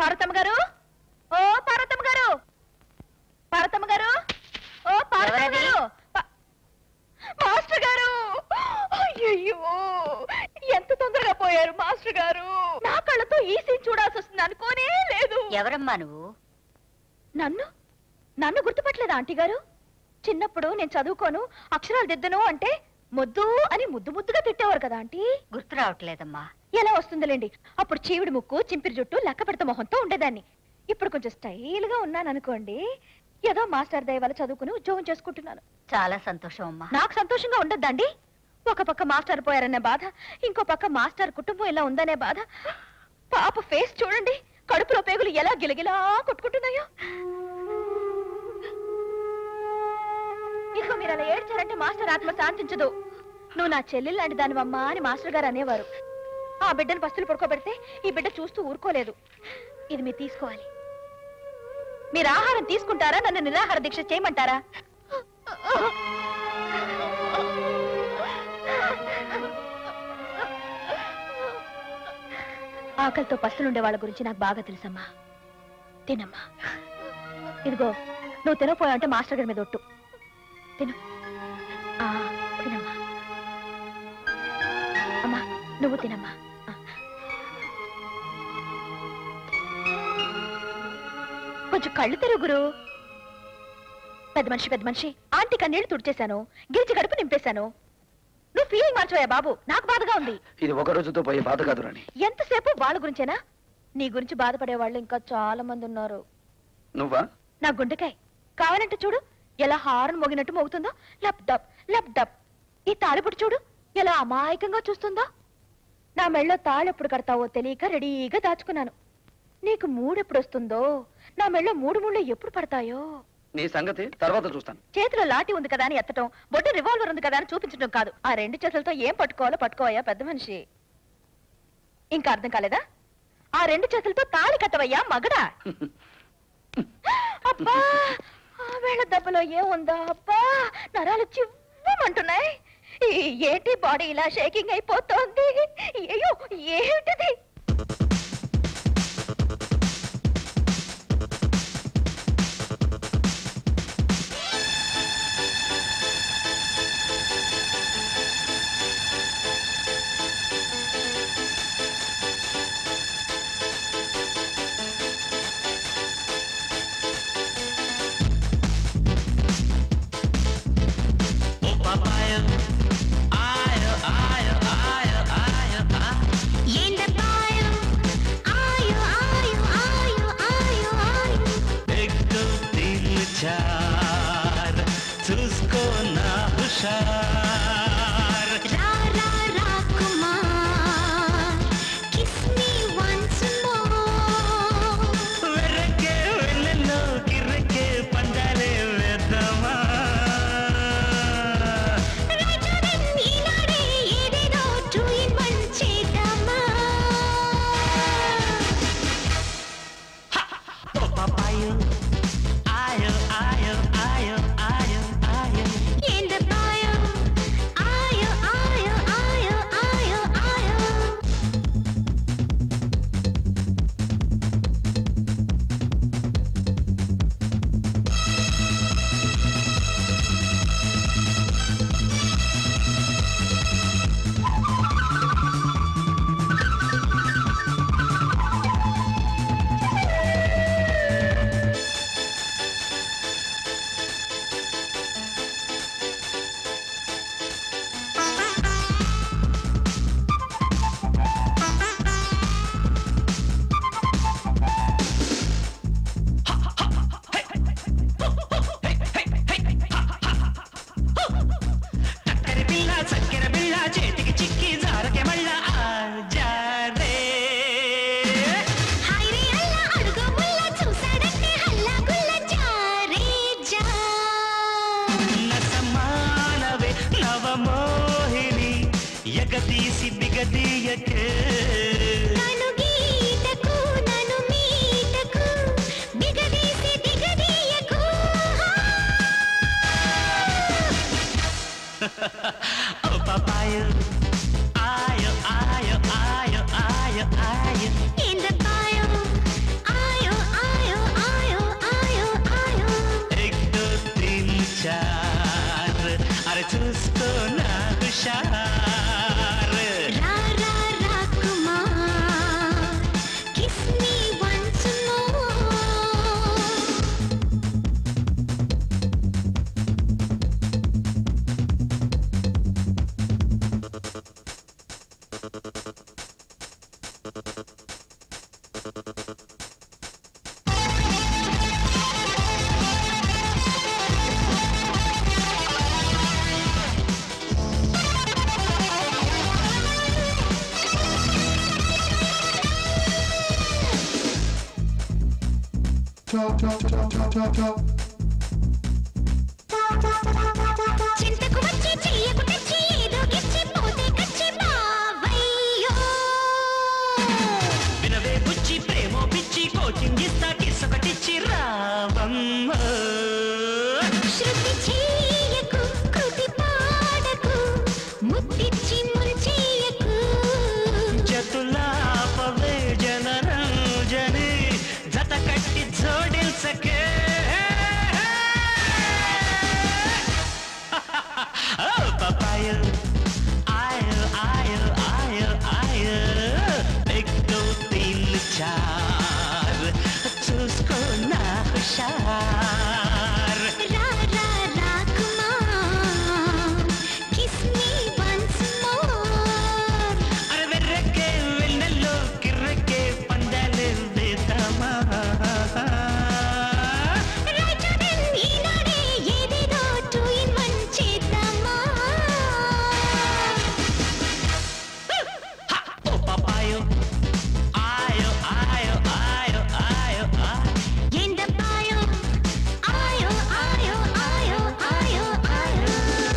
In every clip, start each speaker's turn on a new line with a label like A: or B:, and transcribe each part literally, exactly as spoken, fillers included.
A: పార్వతమ్మ గారు, ఓ పార్వతమ్మ గారు, పార్వతమ్మ గారు, ఓ పార్వతమ్మ గారు, మాస్టర్ గారు. అయ్యో, ఎంత తొందరగా పోయారు మాస్టర్ గారు. నా కళ్ళతో ఈ సీన్ చూడాల్సి వస్తుంది అనుకోనే లేదు.
B: ఎవరమ్మా నువ్వు?
A: నన్ను నన్ను గుర్తుపట్టలేదా ఆంటీ గారు? చిన్నప్పుడు నేను చదువుకోను, అక్షరాలు దిద్దను అంటే ముద్దు అని ముద్దు ముద్దుగా తిట్టేవారు కదా ఆంటీ.
B: గుర్తు రావట్లేదమ్మా.
A: ఎలా వస్తుందిలేండి, అప్పుడు చీవిడి ముక్కు, చింపిరి జుట్టు, లెక్క పెడత మొహంతో ఉండేదాన్ని. ఇప్పుడు కొంచెం స్టైల్ గా ఉన్నాను అనుకోండి. ఏదో మాస్టర్ దయ వల్ల చదువుకుని ఉద్యోగం చేసుకుంటున్నాను.
B: చాలా సంతోషం అమ్మా.
A: నాకు సంతోషంగా ఉండద్దండి. ఒక పక్క మాస్టర్ పోయారనే బాధ, ఇంకో పక్క మాస్టర్ కుటుంబం ఇలా ఉందనే బాధ. పాప ఫేస్ చూడండి, కడుపులో పేగులు ఎలా గిలగిలా కొట్టుకుంటున్నాయో. ఇక మీరు అలా ఏడ్చారంటే మాస్టర్ ఆత్మ శాంతించదు. నువ్వు నా చెల్లెలు లాంటి దానివమ్మా అని మాస్టర్ గారు అనేవారు. ఆ బిడ్డను పస్తులు పడుకోబెడితే ఈ బిడ్డ చూస్తూ ఊరుకోలేదు. ఇది మీరు తీసుకోవాలి. మీరు ఆహారం తీసుకుంటారా, నన్ను నిరాహార దీక్ష చేయమంటారా? ఆకలితో పస్తులుండే వాళ్ళ గురించి నాకు బాగా తెలుసమ్మా. తినమ్మా. ఇదిగో, నువ్వు తినపోయావంటే మాస్టర్ గారి మీద ఒట్టు. తిను. తినమ్మా. అమ్మా, నువ్వు తినమ్మా. కొంచెం కళ్ళు తెరుగురు. పెద్ద మనిషి పెద్ద మనిషి ఆంటీ కన్నీళ్లు తుడిచేశాను, గిరిచి గడుపు నింపేశాను. నువ్వు ఫీలింగ్ మార్చోయా బాబు, నాకు బాధగా ఉంది.
C: ఇది ఒక రోజుతో పోయే బాధ కాదు రాణి.
A: ఎంతసేపు వాళ్ళ గురించేనా? నీ గురించి బాధపడే వాళ్ళు ఇంకా చాలా మంది ఉన్నారు.
C: నువ్వా?
A: నా గుండెకాయ కావాలంటే చూడు, ఎలా హారన్ మోగినట్టు మోగుతుందో. Lub dub lub dub. ఈ తాళిపుడు చూడు, ఎలా అమాయకంగా చూస్తుందో. నా మెళ్ళో తాళెప్పుడు కడతావో తెలియక రెడీగా దాచుకున్నాను. నీకు మూడెప్పుడు వస్తుందో, నా మెళ్ళో మూడు ముళ్ళు ఎప్పుడు పడతాయో.
C: నీ సంగతి తర్వాత చూస్తాను.
A: చేతిలో లాఠీ ఉంది కదా అని ఎత్తటం, బొడ్డు రివాల్వర్ ఉంది కదా అని చూపించడం కాదు. ఆ రెండు చేతులతో ఏం పట్టుకోవాలో పట్టుకోవయ్యా పెద్ద మనిషి. ఇంకా అర్థం కాలేదా? ఆ రెండు చేతులతో తాళి కట్టవయ్యా మగడా. అబ్బా, ఆ వేళ దెబ్బలో ఏముందా? అబ్బా, నరాలు చివ్వమంటున్నాయి. ఏంటి బాడీ ఇలా షేకింగ్ అయిపోతోంది? అయ్యో, ఏమిటిది?
D: In the bar చింతకు వచ్చి చెయ్యకు తెచ్చి ఏదో గిచ్చి పోతే కచ్చి బావయ్యో
E: వినవే బుచ్చి ప్రేమో పిచ్చి కోచింగ్ ఇస్తా కిసొకటిచ్చి రావమ్మ
D: శృతి చెయ్యకు కృతి పాడకు ముద్దిచ్చి ముంచెయ్యకు
E: జతులాపవే జనరంజని జత కట్టి జోడిల్సకే Papaya, ayo, ayo, ayo, ayo, एक दो तीन चार, चुस्को ना हुशार.
D: रा रा रा Kumar kiss me once more
E: अरे विर्रके विन्नलो किर्रके पंदाले वेतमा.
D: రాజాదన్ ఈనాడే ఏదేదో two in one చేద్దామా
E: Oh papayo, ayo, ayo, ayo, ayo, ayo.
D: ఏందబ్బాయో ఆయో ఆయో ఆయో ఆయో ఆయో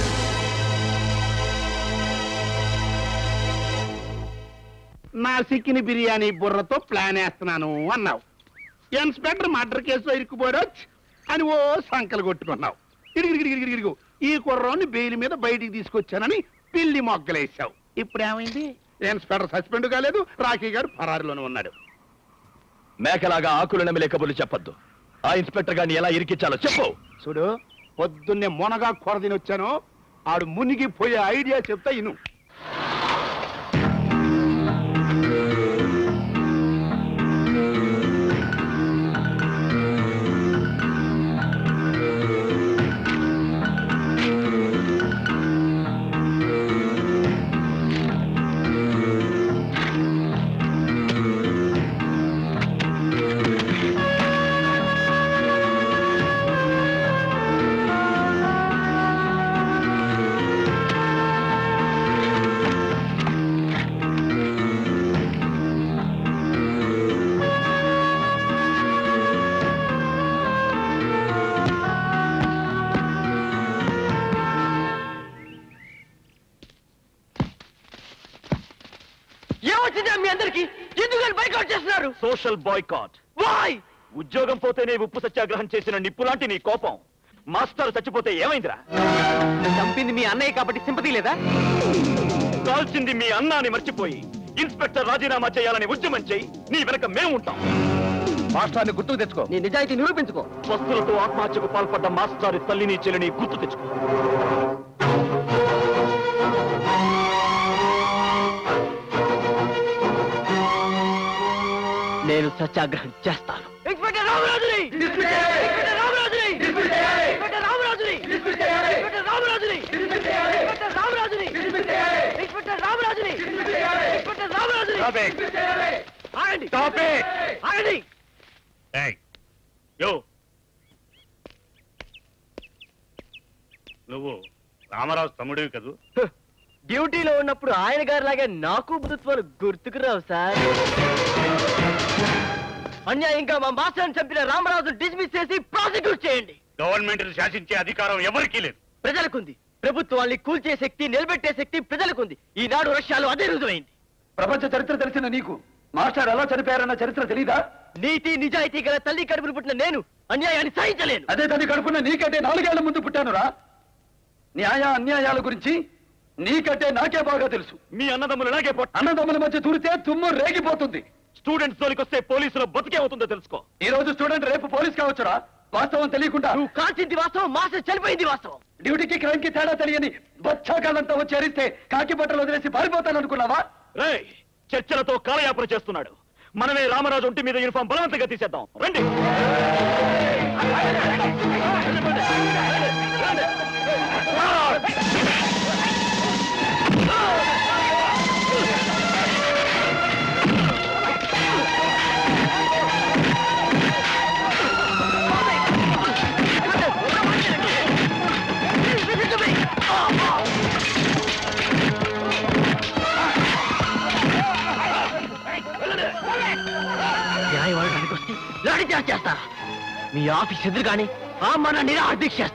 F: నా సిక్కిని బిర్యానీ బుర్రతో ప్లాన్ వేస్తున్నాను అన్నావు. ఇన్స్పెక్టర్ మర్డర్ కేసులో ఇరుక్కుపోయాడు అని ఓ సంకలు కొట్టుకున్నావు. ఇడిగిడిగిడిగిడిగిడిగు ఈ కుర్రాన్ని బెయిల్ మీద బయటికి తీసుకొచ్చానని పిల్లి మొగ్గలేసావు. ఇప్పుడు ఏమైంది? ఇన్స్పెక్టర్ సస్పెండ్ కాలేదు, రాఖీ గారు ఫరారులోనే ఉన్నాడు.
G: మేకలాగా ఆకులు నమిలే కబుర్లు చెప్పొద్దు. ఆ ఇన్స్పెక్టర్ గారిని ఎలా ఇరికించాలో చెప్పు.
F: చూడు, పొద్దున్నే మొనగా కొరదిని వచ్చాను. ఆడు మునిగిపోయే ఐడియా చెప్తా ఇను.
G: ఏమొచ్చిందా మీ అందరికి? ఎందుకని బైకాట్ చేస్తున్నారు? Social boycott. వై? ఉద్యోగం పోతేనే ఉప్పు సత్యాగ్రహం చేసిన నిప్పు లాంటి నీ కోపం మాస్టర్ చచ్చిపోతే ఏమైందిరా? చంపింది మీ అన్నయ్య కాబట్టి సింపతి లేదా? కాల్చింది మీ అన్నాని మర్చిపోయి ఇన్స్పెక్టర్ రాజీనామా చేయాలని ఉద్యమం చేయి. నీ వెనక మేముంటాం. మాస్టర్ని గుర్తుకు తెచ్చుకో. నీ నిజాయితీ నిరూపించుకో. వస్తువులతో ఆత్మహత్యకు పాల్పడ్డ మాస్టర్ తల్లిని చెల్లిని గుర్తు తెచ్చుకో. నేను సత్యాగ్రహం చేస్తాను. ఇన్స్పెక్టర్ రామరాజుని! ఇన్స్పెక్టర్ రామరాజుని! ఇన్స్పెక్టర్ రామరాజుని! ఇన్స్పెక్టర్ రామరాజుని! ఇన్స్పెక్టర్ రామరాజుని! ఇన్స్పెక్టర్ రామరాజుని! ఇన్స్పెక్టర్ రామరాజుని! ఆగండి! ఆగండి!
F: యో, నువ్వు రామరాజు తమ్ముడివి కదూ?
G: డ్యూటీలో ఉన్నప్పుడు ఆయన గారి లాగే నాకు బుద్ధత్వాలు గుర్తుకు రావు సార్. అన్యాయంగా మా మాస్టర్ని చంపిన రామరాజు డిస్మిస్ చేసి ప్రాసిక్యూట్ చేయండి.
F: గవర్నమెంట్ శాసించే అధికారం ఎవరికీ లేదు.
G: ప్రజలకుంది. ప్రభుత్వాన్ని కూల్చే శక్తి, నిలబెట్టే శక్తి ప్రజలకుంది. ఈనాడు రష్యాలో అదే రుజువైంది.
C: ప్రపంచ చరిత్ర తెలిసిన నీకు మాస్టర్ ఎలా చనిపోయారన్న చరిత్ర తెలీదా?
G: నీతి నిజాయితీ గల తల్లి కడుపును పుట్టిన నేను అన్యాయాన్ని సహించలేను.
C: అదే తల్లి కడుపున నీకంటే నాలుగేళ్ల ముందు పుట్టానురా. న్యాయ అన్యాయాల గురించి నీకంటే నాకే బాగా తెలుసు.
G: మీ అన్నదమ్ములు ఇలాగే పొట్ట.
C: అన్నదమ్ముల మధ్య దూరితే తుమ్ము రేగిపోతుంది.
G: స్టూడెంట్స్ తోలికొస్తే పోలీసులు బతికే అవుతుందో తెలుసుకో.
C: ఈ రోజు స్టూడెంట్ రేపు పోలీస్ కావచ్చురా. వాస్తవం తెలియకుండా
G: నువ్వు కాల్చింది వాస్తవం, మాస్టర్ చనిపోయింది వాస్తవం.
C: డ్యూటీకి క్రైమ్ కి తేడా తెలియని బచ్చాకాలంతా వచ్చి అరిస్తే కాకి బట్టలు వదిలేసి పారిపోతాను అనుకున్నావా?
G: రేయ్, చర్చలతో కాలయాపన చేస్తున్నాడు. మనమే రామరాజు ఒంటి మీద యూనిఫామ్ బలవంతంగా తీసేద్దాం. రండి. న్యాయం అడగడానికి వస్తే లాఠీ చార్జ్ చేస్తారా? మీ ఆఫీస్ ఎదురుగాని ఆ మన నిరాహార దీక్ష